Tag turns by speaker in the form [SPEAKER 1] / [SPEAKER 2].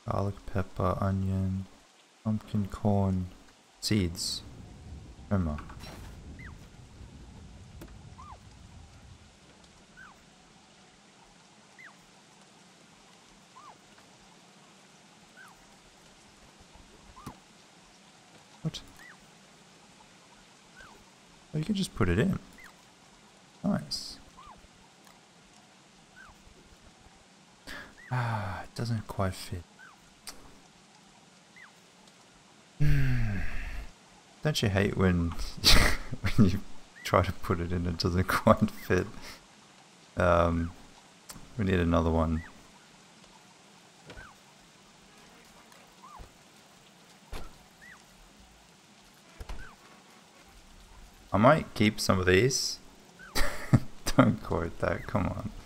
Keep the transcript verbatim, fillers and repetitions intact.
[SPEAKER 1] Garlic, pepper, onion, pumpkin, corn, seeds, trimmer. What? Oh, you can just put it in. Nice. Ah, it doesn't quite fit. Hmm. Don't you hate when when you try to put it in, it doesn't quite fit? Um, we need another one. I might keep some of these. Don't quote that, come on.